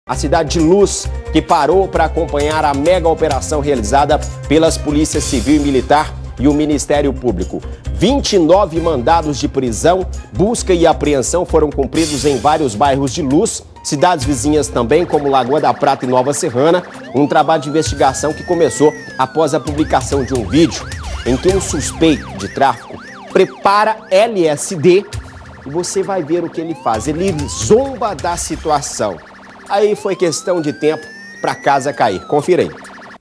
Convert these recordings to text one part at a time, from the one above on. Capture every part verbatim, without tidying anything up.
A cidade de Luz, que parou para acompanhar a mega operação realizada pelas polícias civil e militar e o Ministério Público. vinte e nove mandados de prisão, busca e apreensão foram cumpridos em vários bairros de Luz, cidades vizinhas também, como Lagoa da Prata e Nova Serrana, um trabalho de investigação que começou após a publicação de um vídeo em que um suspeito de tráfico prepara L S D e você vai ver o que ele faz. Ele zomba da situação. Aí foi questão de tempo para a casa cair. Confira aí.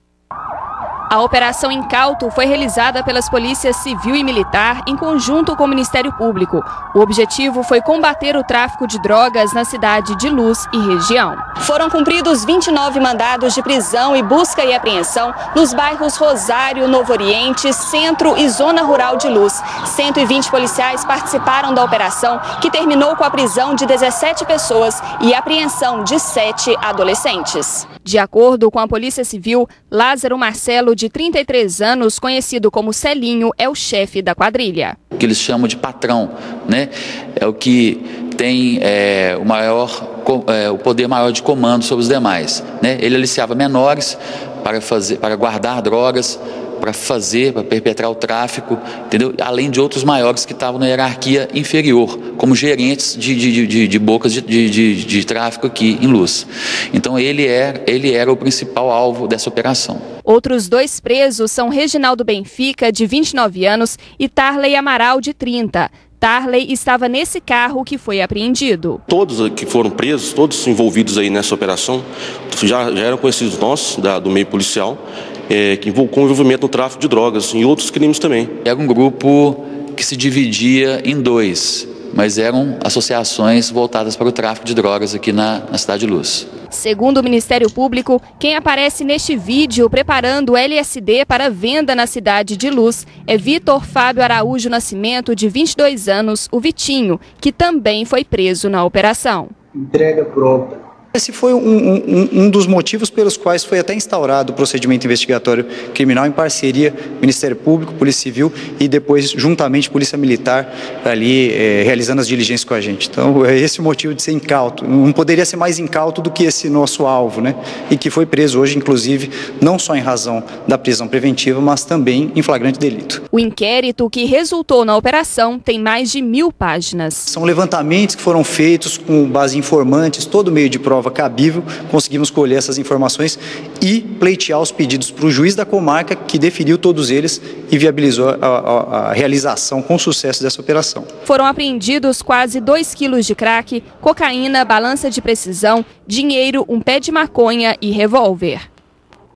A Operação Incauto foi realizada pelas polícias civil e militar em conjunto com o Ministério Público. O objetivo foi combater o tráfico de drogas na cidade de Luz e região. Foram cumpridos vinte e nove mandados de prisão e busca e apreensão nos bairros Rosário, Novo Oriente, Centro e Zona Rural de Luz. cento e vinte policiais participaram da operação, que terminou com a prisão de dezessete pessoas e apreensão de sete adolescentes. De acordo com a Polícia Civil, Lázaro Marcelo, de trinta e três anos, conhecido como Celinho, é o chefe da quadrilha. O que eles chamam de patrão, né? É o que tem é, o, maior, é, o poder maior de comando sobre os demais, né? Ele aliciava menores para, fazer, para guardar drogas, para fazer, para perpetrar o tráfico, entendeu? Além de outros maiores que estavam na hierarquia inferior, como gerentes de, de, de, de bocas de, de, de, de tráfico aqui em Luz. Então ele era, ele era o principal alvo dessa operação. Outros dois presos são Reginaldo Benfica, de vinte e nove anos, e Tarley Amaral, de trinta. Tarley estava nesse carro que foi apreendido. Todos que foram presos, todos envolvidos aí nessa operação, já, já eram conhecidos nossos, da, do meio policial, é, que com envolvimento no tráfico de drogas e outros crimes também. Era um grupo que se dividia em dois, mas eram associações voltadas para o tráfico de drogas aqui na, na cidade de Luz. Segundo o Ministério Público, quem aparece neste vídeo preparando L S D para venda na cidade de Luz é Vitor Fábio Araújo Nascimento, de vinte e dois anos, o Vitinho, que também foi preso na operação. Entrega pronta. Esse foi um, um, um dos motivos pelos quais foi até instaurado o procedimento investigatório criminal em parceria Ministério Público, Polícia Civil e depois juntamente Polícia Militar ali é, realizando as diligências com a gente. Então é esse o motivo de ser incauto. Não poderia ser mais incauto do que esse nosso alvo, né? E que foi preso hoje, inclusive, não só em razão da prisão preventiva, mas também em flagrante delito. O inquérito que resultou na operação tem mais de mil páginas. São levantamentos que foram feitos com base em informantes, todo meio de prova cabível, conseguimos colher essas informações e pleitear os pedidos para o juiz da comarca, que deferiu todos eles e viabilizou a, a, a realização com sucesso dessa operação. Foram apreendidos quase dois quilos de crack, cocaína, balança de precisão, dinheiro, um pé de maconha e revólver.